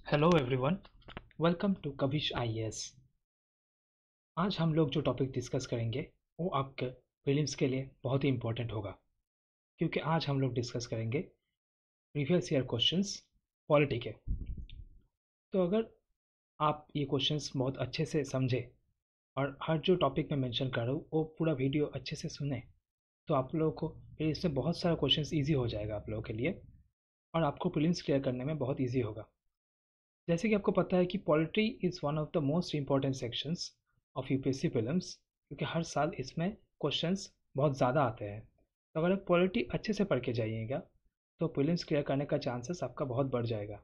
Hello everyone, welcome to Kavish IAS. आज हम लोग जो टॉपिक डिस्कस करेंगे वो आपके प्रीलिम्स के लिए बहुत ही इम्पोर्टेंट होगा, क्योंकि आज हम लोग डिस्कस करेंगे प्रीवियस ईयर क्वेश्चंस पॉलिटी के। तो अगर आप ये क्वेश्चंस बहुत अच्छे से समझे और हर जो टॉपिक मैं मेंशन कर रहा हूँ वो पूरा वीडियो अच्छे से सुने, तो आप लोगों को फिर इसमें बहुत सारा क्वेश्चंस ईजी हो जाएगा आप लोगों के लिए, और आपको प्रीलिम्स क्लियर करने में बहुत ईजी होगा। जैसे कि आपको पता है कि polity is one of the most important sections of UPSC prelims, क्योंकि हर साल इसमें क्वेश्चंस बहुत ज़्यादा आते हैं। तो अगर आप पॉलिटी अच्छे से पढ़ के जाइएगा तो प्रीलिम्स क्लियर करने का चांसेस आपका बहुत बढ़ जाएगा।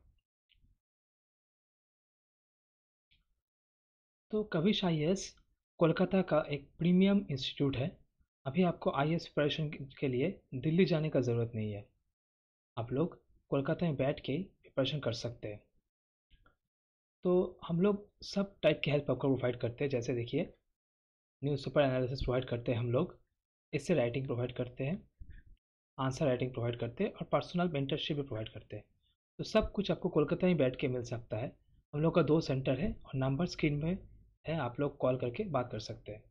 तो कविश आईएएस कोलकाता का एक प्रीमियम इंस्टीट्यूट है। अभी आपको आईएएस प्रिपरेशन के लिए दिल्ली जाने का ज़रूरत नहीं है, आप लोग कोलकाता में बैठ के प्रिपरेशन कर सकते हैं। तो हम लोग सब टाइप की हेल्प आपको प्रोवाइड करते हैं। जैसे देखिए, न्यूज़पेपर एनालिसिस प्रोवाइड करते हैं हम लोग, इससे राइटिंग प्रोवाइड करते हैं, आंसर राइटिंग प्रोवाइड करते हैं और पर्सनल मेंटरशिप भी प्रोवाइड करते हैं। तो सब कुछ आपको कोलकाता में बैठ के मिल सकता है। हम लोग का 2 सेंटर है और नंबर स्क्रीन में है, आप लोग कॉल करके बात कर सकते हैं।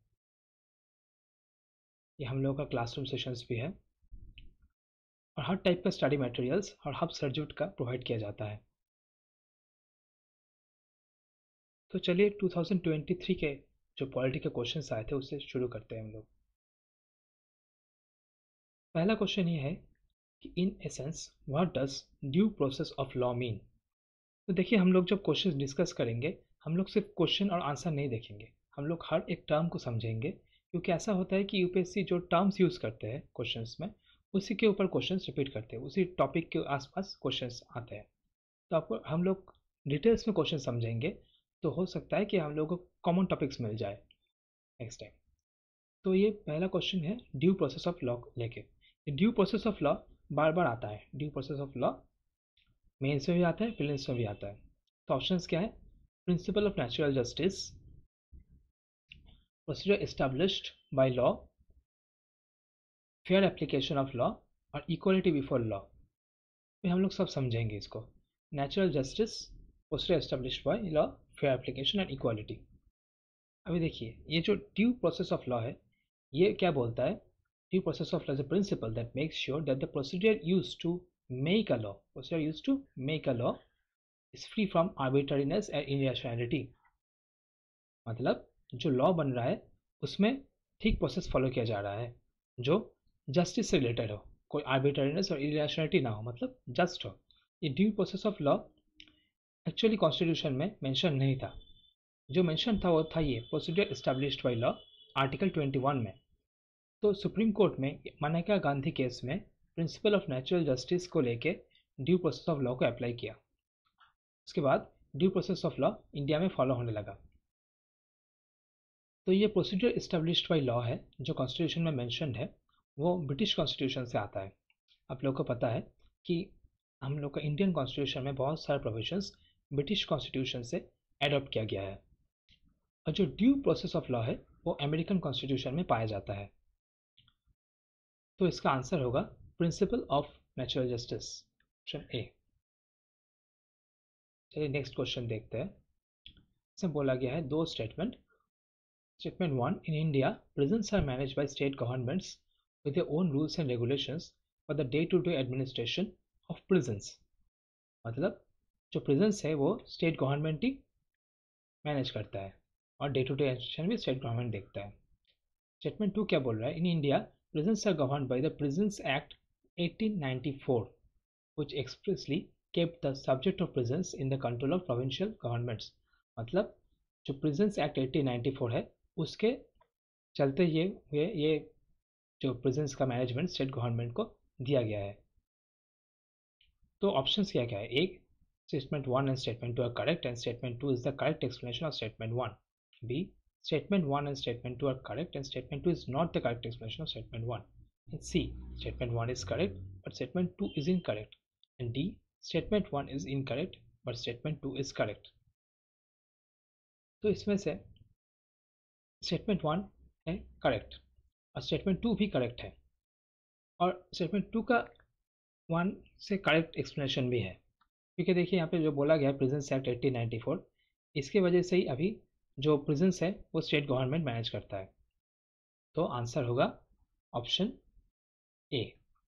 ये हम लोग का क्लासरूम सेशंस भी है और हर टाइप का स्टडी मटेरियल्स और हब सब्जेक्ट का प्रोवाइड किया जाता है। तो चलिए 2023 के जो पॉलिटी के क्वेश्चंस आए थे उससे शुरू करते हैं हम लोग। पहला क्वेश्चन ये है कि in essence what does due process of law mean. तो देखिए, हम लोग जब क्वेश्चन डिस्कस करेंगे हम लोग सिर्फ क्वेश्चन और आंसर नहीं देखेंगे, हम लोग हर एक टर्म को समझेंगे, क्योंकि ऐसा होता है कि यूपीएससी जो टर्म्स यूज़ करते हैं क्वेश्चंस में उसी के ऊपर क्वेश्चंस रिपीट करते हैं, उसी टॉपिक के आसपास क्वेश्चंस आते हैं। तो आपको हम लोग डिटेल्स में क्वेश्चन समझेंगे तो हो सकता है कि हम लोग को कॉमन टॉपिक्स मिल जाए नेक्स्ट टाइम। तो ये पहला क्वेश्चन है ड्यू प्रोसेस ऑफ लॉ लेके। ड्यू प्रोसेस ऑफ लॉ बार बार आता है। Due process of law mains में भी आता है, प्रीलिम्स में भी आता है। तो ऑप्शंस क्या है? Principle of natural justice, procedure established by law, fair application of law और इक्वलिटी बिफोर लॉ। तो हम लोग सब समझेंगे इसको। Natural justice, procedure established by law, fair application and equality. अभी देखिए, ये जो ड्यू प्रोसेस ऑफ लॉ है ये क्या बोलता है? Due process of law is a principle that makes sure that the procedure used to make a law, procedure used to make a law is free from arbitrariness and irrationality. मतलब जो law बन रहा है उसमें ठीक process follow किया जा रहा है जो जस्टिस से रिलेटेड हो, कोई आर्बिट्ररीनेस और इरेशनैलिटी ना हो, मतलब जस्ट हो। ये due process of law actually constitution में मेंशन नहीं था। जो मेंशन था वो था ये procedure established by law, article 21 में। तो सुप्रीम कोर्ट में मनेका गांधी केस में प्रिंसिपल ऑफ नेचुरल जस्टिस को लेके ड्यू प्रोसेस ऑफ लॉ को अप्लाई किया। उसके बाद due process of law India में फॉलो होने लगा। तो ये प्रोसीजर इस्टेब्लिश्ड बाई लॉ है जो कॉन्स्टिट्यूशन में मेंशन्ड है, वो ब्रिटिश कॉन्स्टिट्यूशन से आता है। आप लोग को पता है कि हम लोग का इंडियन कॉन्स्टिट्यूशन में बहुत सारे प्रोविजंस ब्रिटिश कॉन्स्टिट्यूशन से एडॉप्ट किया गया है, और जो ड्यू प्रोसेस ऑफ लॉ है वो अमेरिकन कॉन्स्टिट्यूशन में पाया जाता है। तो इसका आंसर होगा principle of natural justice, option A. चलिए नेक्स्ट क्वेश्चन देखते हैं। इसमें बोला गया है दो statement. Statement 1. In India, prisons are managed by state governments with their own rules and regulations for the day-to-day administration of prisons. मतलब जो prisons है वो state government ही मैनेज करता है और डे टू डे एडमिनिस्ट्रेशन भी स्टेट गवर्नमेंट देखता है। स्टेटमेंट 2 क्या बोल रहा है? In India prisons are governed by the Prisons Act 1894 which expressly kept the subject of prisons in the control of provincial governments. मतलब जो Prisons Act 1894 है उसके चलते ये जो प्रिजन्स का मैनेजमेंट स्टेट गवर्नमेंट को दिया गया है। तो ऑप्शंस क्या क्या है? एक, statement 1 and statement 2 are correct and statement 2 is the correct explanation of statement 1। B, statement 1 and statement 2 are correct and statement 2 is not the correct explanation of statement 1। And C, statement 1 is correct but statement 2 is incorrect. And D, statement 1 is incorrect but statement 2 is correct. तो इसमें से statement 1 है correct और statement 2 भी correct है, और statement 2 का 1 से करेक्ट एक्सप्लेनेशन भी है। क्योंकि देखिए यहाँ पे जो बोला गया है प्रिजन्स एक्ट 1894, इसके वजह से ही अभी जो प्रिजन्स है वो स्टेट गवर्नमेंट मैनेज करता है। तो आंसर होगा ऑप्शन ए।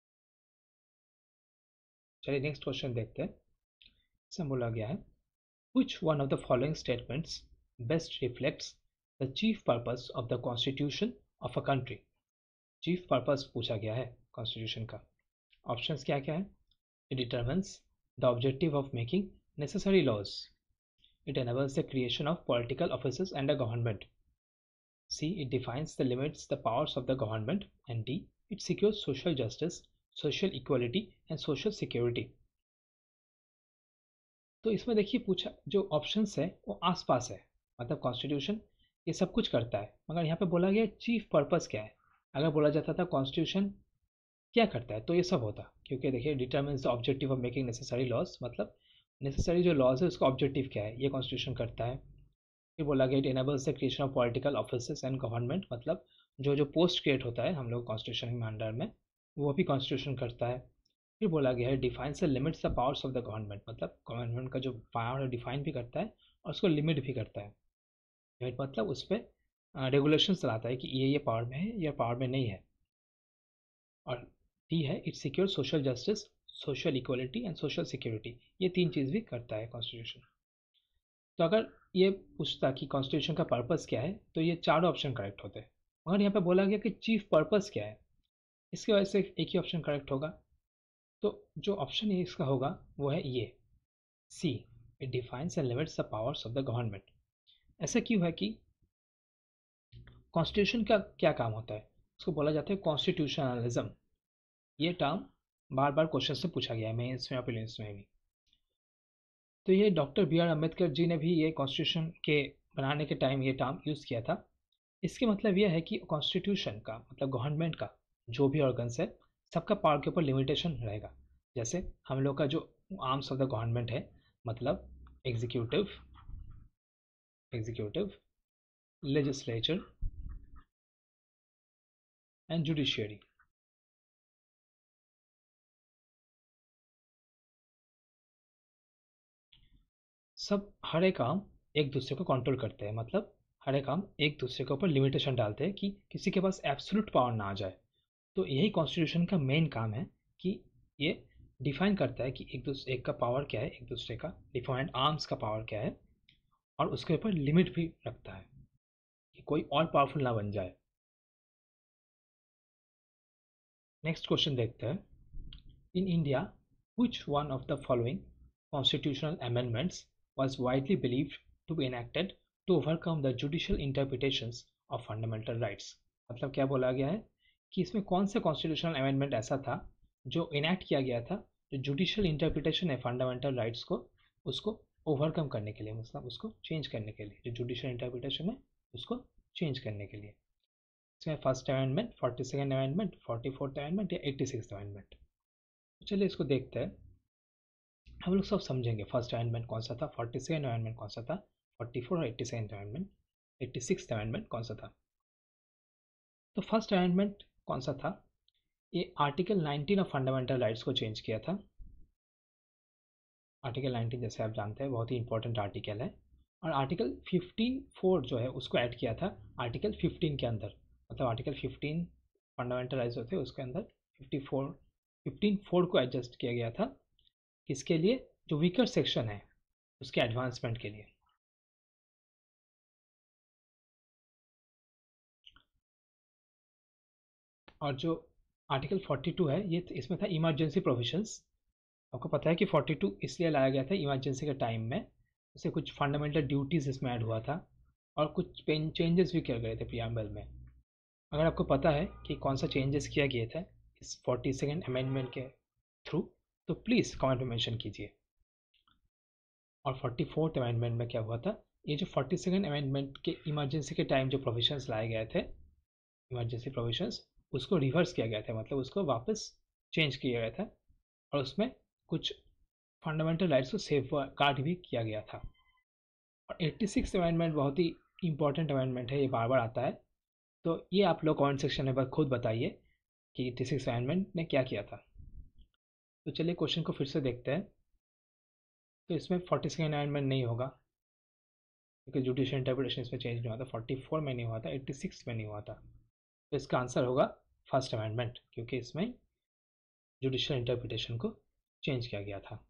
चलिए नेक्स्ट क्वेश्चन देखते हैं। इसमें बोला गया है which one of the following statements best reflects the chief purpose of the constitution of a country? Chief purpose पूछा गया है कॉन्स्टिट्यूशन का। ऑप्शंस क्या क्या है? It determines the objective of making necessary laws, it enables the creation of political offices and a government, C, it defines the limits the powers of the government, and D, it secures social justice, social equality and social security। तो इसमें देखिए पूछा जो options है वो आसपास है, मतलब कॉन्स्टिट्यूशन ये सब कुछ करता है, मगर यहाँ पे बोला गया चीफ पर्पस क्या है। अगर बोला जाता था कॉन्स्टिट्यूशन क्या करता है तो ये सब होता, क्योंकि देखिए determines the objective of making necessary laws, मतलब नेसेसरी जो लॉज है उसका ऑब्जेक्टिव क्या है ये कॉन्स्टिट्यूशन करता है। फिर बोला गया it enables the creation of political offices and government, मतलब जो जो पोस्ट क्रिएट होता है हम लोग कॉन्स्टिट्यूशन में अंडर में वो भी कॉन्स्टिट्यूशन करता है। फिर बोला गया है defines the limits the powers of the government, मतलब गवर्नमेंट का जो पावर है डिफाइन भी करता है और उसको लिमिट भी करता है। लिमिट मतलब उस पर रेगुलेशन लाता है कि ये पावर में है या पावर में नहीं है। और डी है it secure social justice, social equality and social security, ये तीन चीज़ भी करता है कॉन्स्टिट्यूशन। तो अगर ये पूछता कि कॉन्स्टिट्यूशन का पर्पस क्या है तो ये चारों ऑप्शन करेक्ट होते हैं, मगर यहाँ पे बोला गया कि चीफ पर्पस क्या है, इसकी वजह से एक ही ऑप्शन करेक्ट होगा। तो जो ऑप्शन है इसका होगा वो है ये C, it defines and limits the powers of the government. ऐसा क्यों है कि कॉन्स्टिट्यूशन का क्या काम होता है, उसको बोला जाता है कॉन्स्टिट्यूशनलिज्म। ये टर्म बार बार क्वेश्चन से पूछा गया है मेंस में और प्रीलिम्स में भी। तो ये doctor B R Ambedkar ji ने भी ये कॉन्स्टिट्यूशन के बनाने के टाइम ये टर्म यूज़ किया था। इसके मतलब यह है कि कॉन्स्टिट्यूशन का मतलब गवर्नमेंट का जो भी ऑर्गन्स है सबका पावर के ऊपर लिमिटेशन रहेगा। जैसे हम लोग का जो आर्म्स ऑफ द गवर्नमेंट है, मतलब एग्जीक्यूटिव, लेजिस्लेचर एंड जुडिशियरी। सब हर एक काम एक दूसरे को कंट्रोल करते हैं, मतलब हर एक काम एक दूसरे के ऊपर लिमिटेशन डालते हैं कि किसी के पास एब्सोल्यूट पावर ना आ जाए। तो यही कॉन्स्टिट्यूशन का मेन काम है कि ये डिफाइन करता है कि एक का पावर क्या है, एक दूसरे का डिफाइंड आर्म्स का पावर क्या है, और उसके ऊपर लिमिट भी रखता है कि कोई और पावरफुल ना बन जाए। नेक्स्ट क्वेश्चन देखते हैं। In India which one of the following constitutional amendments was widely believed to be enacted to overcome the judicial interpretations of fundamental rights? मतलब क्या बोला गया है कि इसमें कौन सा कॉन्स्टिट्यूशनल अमेंडमेंट ऐसा था जो इनैक्ट किया गया था जो जुडिशियल इंटरप्रिटेशन है फंडामेंटल राइट्स को उसको ओवरकम करने के लिए, मतलब उसको चेंज करने के लिए, जो जुडिशियल इंटरप्रिटेशन है उसको चेंज करने के लिए। इसमें first amendment, 42nd amendment, 44th amendment या 86th अमेंडमेंट। चलिए इसको देखते हैं, हम लोग सब समझेंगे फर्स्ट अमेंडमेंट कौन सा था, 42nd अमेंडमेंट कौन सा था, 44 और 82nd अमेंडमेंट, 86th अमेंडमेंट कौन सा था। तो फर्स्ट अमेंडमेंट कौन सा था, ये आर्टिकल 19 ऑफ फंडामेंटल राइट्स को चेंज किया था। आर्टिकल 19 जैसे आप जानते हैं बहुत ही इंपॉर्टेंट आर्टिकल है, और आर्टिकल 15(4) जो है उसको ऐड किया था आर्टिकल 15 के अंदर, मतलब आर्टिकल 15 फंडामेंटल राइट्स होते हैं उसके अंदर 15(4) को एडजस्ट किया गया था। किसके लिए? जो वीकर सेक्शन है उसके एडवांसमेंट के लिए। और जो आर्टिकल 42 है ये इसमें था इमरजेंसी प्रोविजंस। आपको पता है कि 42 इसलिए लाया गया था इमरजेंसी के टाइम में, उसे कुछ फंडामेंटल ड्यूटीज़ इसमें ऐड हुआ था और कुछ चेंजेस भी किए गए थे प्रियम्बल में। अगर आपको पता है कि कौन सा चेंजेस किया गया था इस 42nd अमेंडमेंट के थ्रू तो प्लीज़ कमेंट में मेंशन कीजिए। और 44th अमेंडमेंट में क्या हुआ था, ये जो 42nd अमेंडमेंट के इमरजेंसी के टाइम जो प्रोविजंस लाए गए थे, इमरजेंसी प्रोविजंस, उसको रिवर्स किया गया था, मतलब उसको वापस चेंज किया गया था और उसमें कुछ फंडामेंटल राइट्स को सेफ गार्ड भी किया गया था। और 86th अमेंडमेंट बहुत ही इंपॉर्टेंट अमेंडमेंट है, ये बार बार आता है, तो ये आप लोग कमेंट सेक्शन में खुद बताइए कि 86th अमेंडमेंट ने क्या किया था। तो चलिए क्वेश्चन को फिर से देखते हैं। तो इसमें 42nd अमेंडमेंट नहीं होगा क्योंकि जुडिशियल इंटरप्रिटेशन इसमें चेंज नहीं हुआ था, 44 में नहीं हुआ था, 86 में नहीं हुआ था। तो इसका आंसर होगा फर्स्ट अमेंडमेंट, क्योंकि इसमें जुडिशियल इंटरप्रिटेशन को चेंज किया गया था।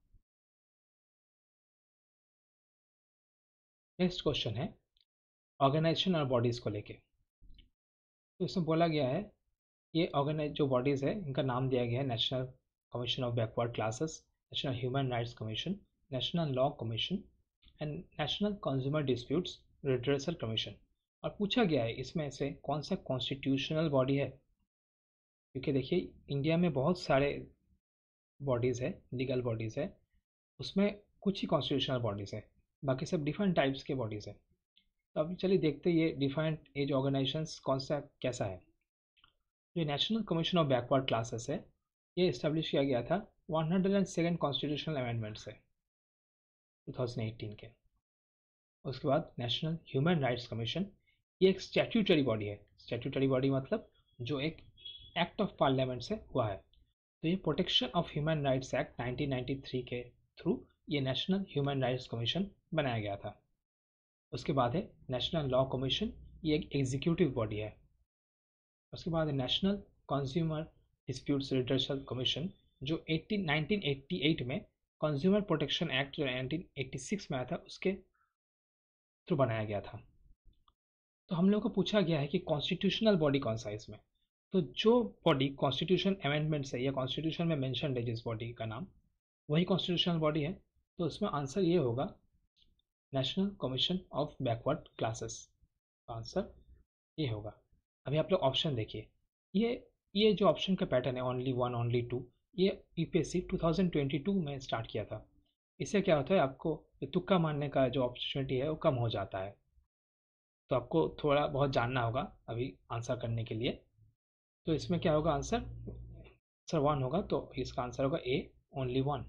नेक्स्ट क्वेश्चन है ऑर्गेनाइजेशन और बॉडीज़ को लेके। तो इसमें बोला गया है ये ऑर्गेनाइज जो बॉडीज़ है इनका नाम दिया गया है national commission of backward classes, national human rights commission, national law commission and national consumer disputes redressal commission. और पूछा गया है इसमें से कौन सा कॉन्स्टिट्यूशनल बॉडी है, क्योंकि देखिए इंडिया में बहुत सारे बॉडीज़ है, लीगल बॉडीज़ है, उसमें कुछ ही कॉन्स्टिट्यूशनल बॉडीज़ है, बाकी सब डिफरेंट टाइप्स के बॉडीज़ है। तो अभी चलिए देखते हैं ये डिफरेंट एज ऑर्गेनाइजेशंस कौन सा कैसा है। जो national commission of backward classes है ये इस्टेब्लिश किया गया था 102nd कॉन्स्टिट्यूशनल अमेंडमेंट से 2018 के। उसके बाद नेशनल ह्यूमन राइट्स कमीशन, ये एक स्टैट्यूटरी बॉडी है। स्टैट्यूटरी बॉडी मतलब जो एक एक्ट ऑफ पार्लियामेंट से हुआ है। तो ये protection of human rights act 1993 के थ्रू ये नेशनल ह्यूमन राइट्स कमीशन बनाया गया था। उसके बाद है नेशनल लॉ कमीशन, ये एक एग्जीक्यूटिव बॉडी है। उसके बाद है national consumer disputes redressal commission, जो 1988 में कंज्यूमर प्रोटेक्शन एक्ट जो 1986 में आया था उसके थ्रू बनाया गया था। तो हम लोग को पूछा गया है कि कॉन्स्टिट्यूशनल बॉडी कौन सा है इसमें। तो जो बॉडी कॉन्स्टिट्यूशन अमेंडमेंट से या कॉन्स्टिट्यूशन में मेंशन है जिस बॉडी का नाम, वही कॉन्स्टिट्यूशनल बॉडी है। तो उसमें आंसर ये होगा national commission of backward classes, answer ये होगा। अभी आप लोग ऑप्शन देखिए, ये जो ऑप्शन का पैटर्न है ओनली वन ओनली टू, ये यूपीएससी 2022 में स्टार्ट किया था। इससे क्या होता है आपको तुक्का मारने का जो अपॉर्चुनिटी है वो कम हो जाता है। तो आपको थोड़ा बहुत जानना होगा अभी आंसर करने के लिए। तो इसमें क्या होगा आंसर, आंसर वन होगा, तो इसका आंसर होगा ए ओनली वन।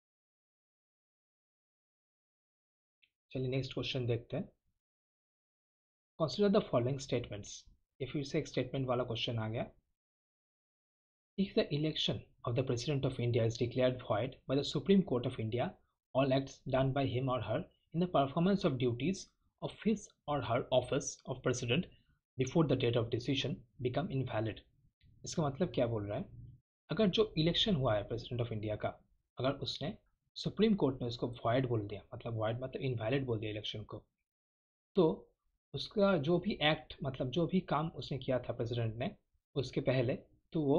चलिए नेक्स्ट क्वेश्चन देखते हैं। Consider the following statements. ये फिर से एक स्टेटमेंट वाला क्वेश्चन आ गया। If the election of the President of India is declared void by the Supreme Court of India, all acts done by him or her in the performance of duties of his or her office of President before the date of decision become invalid। इसका मतलब क्या बोल रहा है, अगर जो election हुआ है प्रेसिडेंट ऑफ इंडिया का, अगर उसने सुप्रीम कोर्ट ने उसको वॉइड बोल दिया, मतलब वॉइड मतलब इनवैलिड बोल दिया इलेक्शन को, तो उसका जो भी एक्ट मतलब जो भी काम उसने किया था प्रेसिडेंट ने उसके पहले, तो वो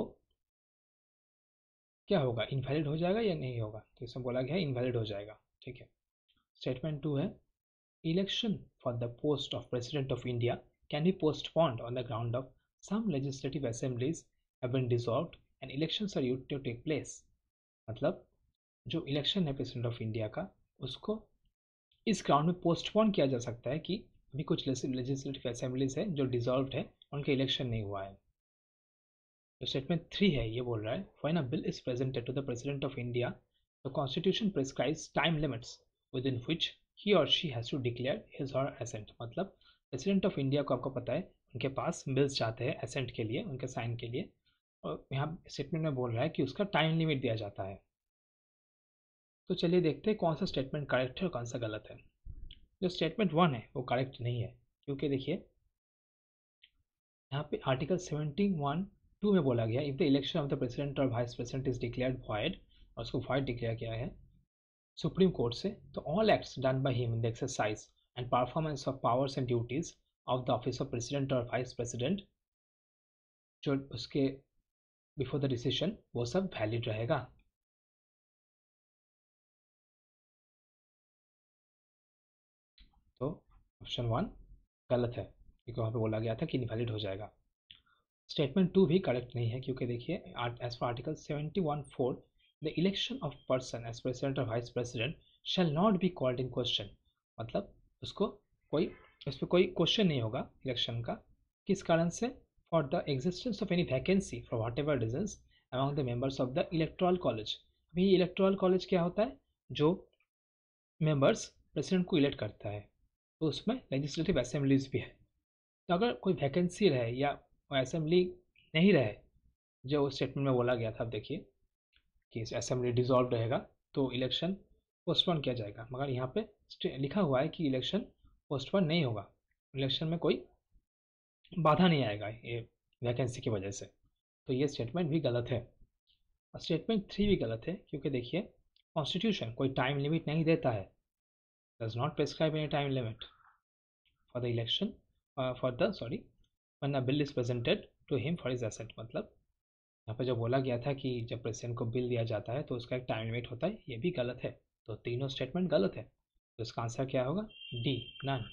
क्या होगा, इनवैलिड हो जाएगा या नहीं होगा। तो इसमें बोला गया है इनवैलिड हो जाएगा। ठीक है। स्टेटमेंट टू है election for the post of president of India can be postponed on the ground of some legislative assemblies have been dissolved and elections are you to take place. मतलब जो election है president of India का उसको इस ground में postpone किया जा सकता है कि अभी कुछ लेजिस्लेटिव असेंबलीज है जो डिसॉल्व्ड है, उनका इलेक्शन नहीं हुआ है। तो स्टेटमेंट 3 है ये बोल रहा है when a bill is presented to the president of India the constitution prescribes time limits within which he or she has to declare his or assent. मतलब प्रेसिडेंट ऑफ इंडिया को आपको पता है उनके पास बिल्स जाते हैं accent के लिए, उनके साइन के लिए, और यहाँ स्टेटमेंट में बोल रहा है कि उसका टाइम लिमिट दिया जाता है। तो चलिए देखते हैं कौन सा स्टेटमेंट करेक्ट है और कौन सा गलत है। जो स्टेटमेंट 1 है वो करेक्ट नहीं है, क्योंकि देखिए यहाँ पे आर्टिकल 71(2) में बोला गया if the election of the president or vice president is declared void, और उसको वॉइड डिक्लेयर किया है सुप्रीम कोर्ट से, तो all acts done by him in the exercise and performance of powers and duties of the office of president or vice president जो उसके before the decision वो सब वैलिड रहेगा। तो ऑप्शन 1 गलत है, क्योंकि वहाँ पे बोला गया था कि इनवैलिड हो जाएगा। स्टेटमेंट 2 भी करेक्ट नहीं है, क्योंकि देखिए as per article 71(4) the election of person as president or vice president shall not be called in question. मतलब उसको कोई उस पर कोई क्वेश्चन नहीं होगा इलेक्शन का, किस कारण से, for the existence of any vacancy for whatever reasons among the members of the electoral college. अभी इलेक्टोरल कॉलेज क्या होता है, जो मेंबर्स प्रेसिडेंट को इलेक्ट करता है, तो उसमें लेजिस्लेटिव असेंबलीज भी है। तो अगर कोई वैकेंसी रहे या असेंबली नहीं रहे, जो स्टेटमेंट में बोला गया था, अब देखिए कि असेंबली डिसॉल्व रहेगा तो इलेक्शन पोस्टपोन किया जाएगा, मगर यहाँ पे लिखा हुआ है कि इलेक्शन पोस्टपोन नहीं होगा, इलेक्शन में कोई बाधा नहीं आएगा ये वैकेंसी की वजह से। तो ये स्टेटमेंट भी गलत है। और स्टेटमेंट 3 भी गलत है, क्योंकि देखिए कॉन्स्टिट्यूशन कोई टाइम लिमिट नहीं देता है, does not prescribe any time limit for the election for the sorry when a bill is presented to him for his assent. मतलब यहाँ पे जो बोला गया था कि जब प्रेसिडेंट को बिल दिया जाता है तो उसका एक टाइम लिमिट होता है, ये भी गलत है। तो तीनों स्टेटमेंट गलत है, तो इसका आंसर क्या होगा? D, none.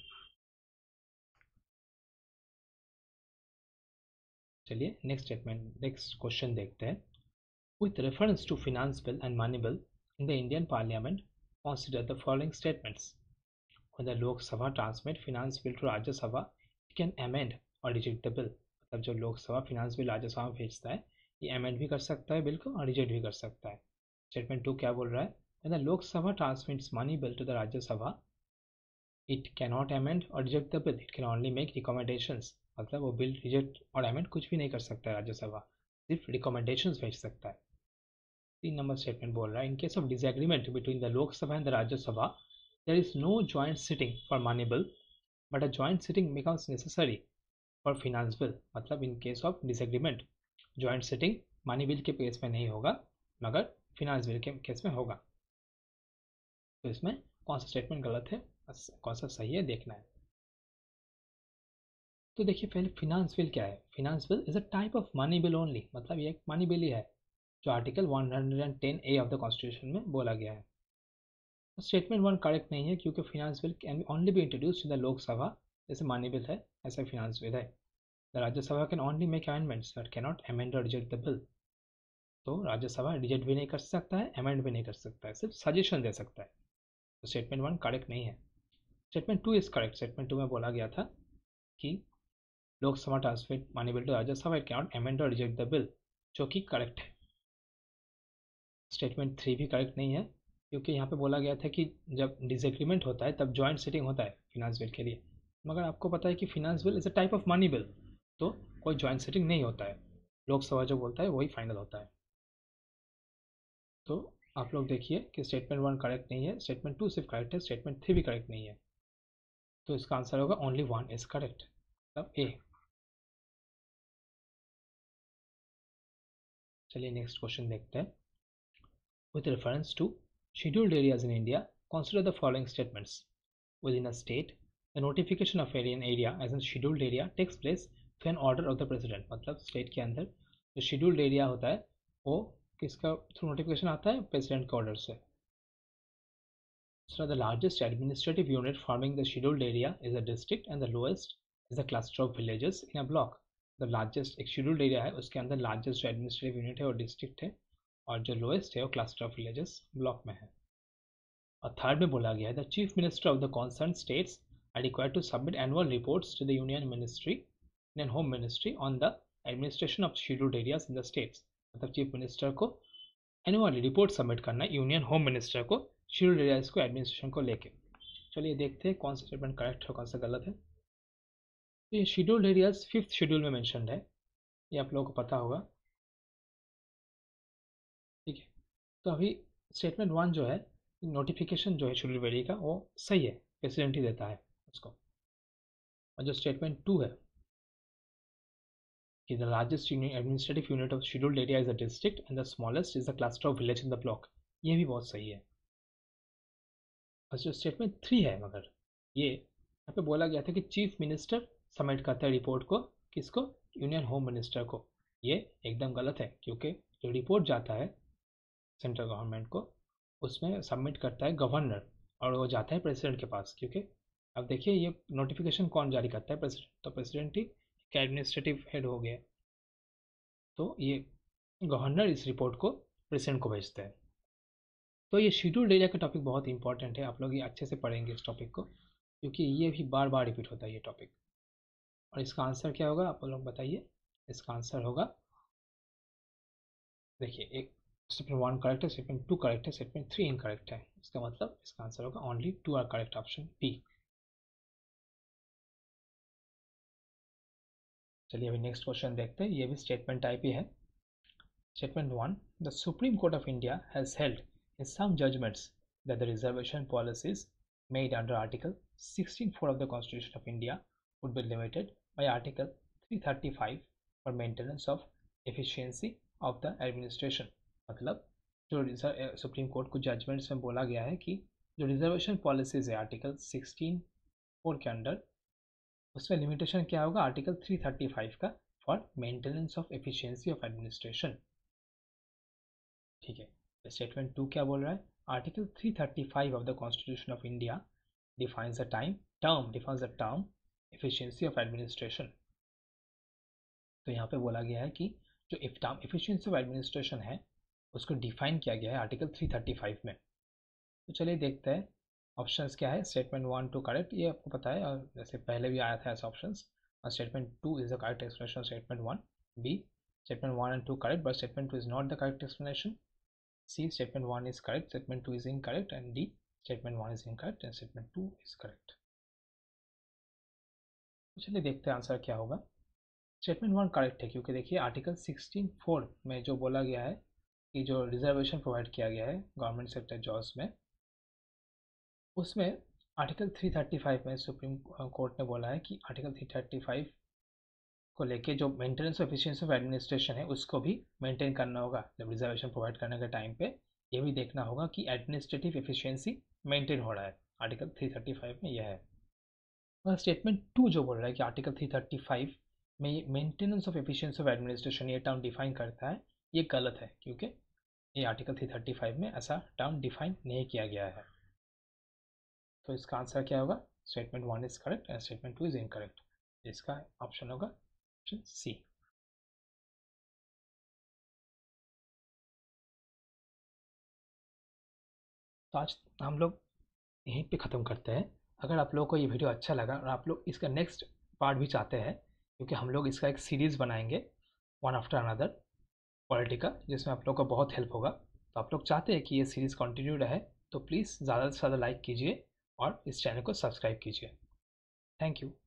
चलिए नेक्स्ट क्वेश्चन देखते हैं। With reference to finance bill and money bill in the Indian Parliament, consider the following statements. When the Lok Sabha transmit finance bill to Rajya Sabha, it can amend or reject the bill. मतलब जो लोक सभा finance bill राज्य सभा में भेजता है, ये अमेंड भी कर सकता है बिल को और रिजेक्ट भी कर सकता है। स्टेटमेंट 2 क्या बोल रहा है? When the Lok Sabha transmits money bill to the Rajya Sabha, it cannot amend or reject the bill. It can only make recommendations. मतलब वो बिल रिजेक्ट और अमेंड कुछ भी नहीं कर सकता है राज्यसभा, सिर्फ रिकमेंडेशंस भेज सकता है। 3 नंबर स्टेटमेंट बोल रहा है, in case of disagreement between the Lok Sabha and the Rajya Sabha, there is no joint sitting for money bill, but a joint sitting becomes necessary for finance bill. मतलब in case of disagreement joint sitting money bill के case में नहीं होगा, मगर finance bill के case में होगा। तो इसमें कौन सा स्टेटमेंट गलत है, कौन सा सही है, देखना है। तो देखिए पहले फिनांस बिल क्या है? Finance bill is a type of money bill only, मतलब ये एक मनी बिल ही है, जो article 110A of the constitution में बोला गया है। स्टेटमेंट 1 करेक्ट नहीं है, क्योंकि finance bill can only be introduced in the Lok Sabha, जैसे मनी बिल है ऐसा फिनांस बिल है। The Rajya Sabha can only make amendments but can not amend or reject the bill. तो राज्यसभा रिजेक्ट भी नहीं कर सकता है, अमेंड भी नहीं कर सकता है, सिर्फ सजेशन दे सकता है। तो स्टेटमेंट 1 करेक्ट नहीं है। Statement 2 is correct. स्टेटमेंट 2 में बोला गया था कि Lok Sabha transmit money bill to Rajya Sabha, it can not amend or reject the bill, जो कि करेक्ट है। स्टेटमेंट 3 भी करेक्ट नहीं है, क्योंकि यहाँ पे बोला गया था कि जब डिसएग्रीमेंट होता है तब जॉइंट सिटिंग होता है फिनांस बिल के लिए, मगर आपको पता है कि finance bill is a type of money bill, तो कोई जॉइंट सिटिंग नहीं होता है, लोकसभा जो बोलता है वही फाइनल होता है। तो आप लोग देखिए कि स्टेटमेंट 1 करेक्ट नहीं है, स्टेटमेंट 2 सिर्फ करेक्ट है, स्टेटमेंट 3 भी करेक्ट नहीं है। तो इसका आंसर होगा ओनली 1 इज करेक्ट, मतलब ए। चलिए नेक्स्ट क्वेश्चन देखते हैं। With reference to scheduled areas in India, consider the following statements. Within a state, the notification of an area as a scheduled area takes place through an order of the president. मतलब state के अंदर जो scheduled area होता है वो किसका through notification आता है? प्रेसिडेंट के ऑर्डर से। So the largest administrative unit forming the scheduled area is a district and the lowest is a cluster of villages in a block. The largest एक scheduled area है, उसके अंदर largest जो administrative unit है वो district है, और जो लोएस्ट है वो क्लस्टर ऑफ विलेजेस ब्लॉक में है। और थर्ड में बोला गया है the chief minister of the concern states are required to submit annual reports to the union ministry and home ministry on the administration of scheduled areas in the states. मतलब chief minister को annually report submit करना है union home minister को scheduled areas को administration को लेके। चलिए देखते हैं कौन सा स्टेटमेंट करेक्ट है कौन सा गलत है। तो ये शेड्यूल्ड एरियाज 5th शेड्यूल में मैंशनड है, ये आप लोगों को पता होगा, ठीक है। तो अभी स्टेटमेंट 1 जो है नोटिफिकेशन जो है शेड्यूल वेरी का वो सही है, प्रेसिडेंट ही देता है उसको। और जो स्टेटमेंट 2 है कि the largest administrative unit of scheduled area is the district and the smallest is the cluster of village in the block, ये भी बहुत सही है। और जो स्टेटमेंट 3 है, मगर ये यहाँ पे बोला गया था कि चीफ मिनिस्टर सबमिट करता है रिपोर्ट को, किसको? यूनियन होम मिनिस्टर को। ये एकदम गलत है, क्योंकि जो रिपोर्ट जाता है सेंट्रल गवर्नमेंट को उसमें सबमिट करता है गवर्नर, और वो जाता है प्रेसिडेंट के पास, क्योंकि अब देखिए ये नोटिफिकेशन कौन जारी करता है? प्रेसिडेंट। तो प्रेसिडेंट ही एडमिनिस्ट्रेटिव हेड हो गया, तो ये गवर्नर इस रिपोर्ट को प्रेसिडेंट को भेजते हैं। तो ये शेड्यूल्ड एरिया का टॉपिक बहुत इंपॉर्टेंट है, आप लोग ये अच्छे से पढ़ेंगे इस टॉपिक को, क्योंकि ये भी बार बार रिपीट होता है ये टॉपिक। और इसका आंसर क्या होगा आप लोग बताइए? इसका आंसर होगा, देखिए एक स्टेटमेंट 1 करेक्ट है, स्टेटमेंट 2 करेक्ट है, स्टेटमेंट 3 इनकरेक्ट है, इसका मतलब इसका आंसर होगा only 2 are correct, option B. चलिए अभी नेक्स्ट क्वेश्चन देखते हैं, ये भी स्टेटमेंट टाइप ही है। Statement 1. The Supreme Court of India has held in some judgments that the reservation policies made under Article 16(4) of the Constitution of India would be limited by Article 335 for maintenance of efficiency of the administration. मतलब जो supreme court को judgements में बोला गया है कि जो reservation policies है आर्टिकल 16(4) के अंडर, उसमें लिमिटेशन क्या होगा, आर्टिकल 335 का, for maintenance of efficiency of administration. ठीक है, स्टेटमेंट 2 क्या बोल रहा है, article 335 of the constitution of India defines the term efficiency of administration. तो यहाँ पे बोला गया है कि जो टर्म एफिशिएंसी ऑफ एडमिनिस्ट्रेशन है उसको डिफाइन किया गया है आर्टिकल 335 में। तो चलिए देखते हैं ऑप्शंस क्या है। स्टेटमेंट 1 टू करेक्ट, ये आपको पता है और जैसे पहले भी आया था ऐसे ऑप्शंस। और statement 2 is the correct explanation of statement 1। B, statement 1 and 2 correct but statement 2 is not the correct explanation। C, statement 1 is correct, statement 2 is incorrect, and D, statement 1 is incorrect and statement 2 is correct। तो चलिए देखते हैं answer क्या होगा। Statement 1 correct है क्योंकि देखिए article 16(4) में जो बोला गया है कि जो रिजर्वेशन प्रोवाइड किया गया है गवर्नमेंट सेक्टर जॉब्स में, उसमें आर्टिकल 335 में सुप्रीम कोर्ट ने बोला है कि आर्टिकल 335 को लेके जो maintenance of efficiency of administration है उसको भी मेंटेन करना होगा। जब रिजर्वेशन प्रोवाइड करने के टाइम पे ये भी देखना होगा कि एडमिनिस्ट्रेटिव एफिशिएंसी मेंटेन हो रहा है, आर्टिकल 335 में यह है। और स्टेटमेंट 2 जो बोल रहा है कि आर्टिकल 335 में maintenance of efficiency of administration ये टर्म डिफाइन करता है, ये गलत है क्योंकि ये आर्टिकल 335 में ऐसा टर्म डिफाइन नहीं किया गया है। तो इसका आंसर क्या होगा, statement 1 is correct and statement 2 is incorrect. इसका ऑप्शन होगा ऑप्शन सी। तो आज हम लोग यहीं पे ख़त्म करते हैं। अगर आप लोगों को ये वीडियो अच्छा लगा और आप लोग इसका नेक्स्ट पार्ट भी चाहते हैं, क्योंकि हम लोग इसका एक सीरीज़ बनाएंगे वन आफ्टर अनदर पॉलिटी का, जिसमें आप लोग को बहुत हेल्प होगा। तो आप लोग चाहते हैं कि ये सीरीज़ कंटिन्यू रहे तो प्लीज़ ज़्यादा से ज़्यादा लाइक कीजिए और इस चैनल को सब्सक्राइब कीजिए। Thank you.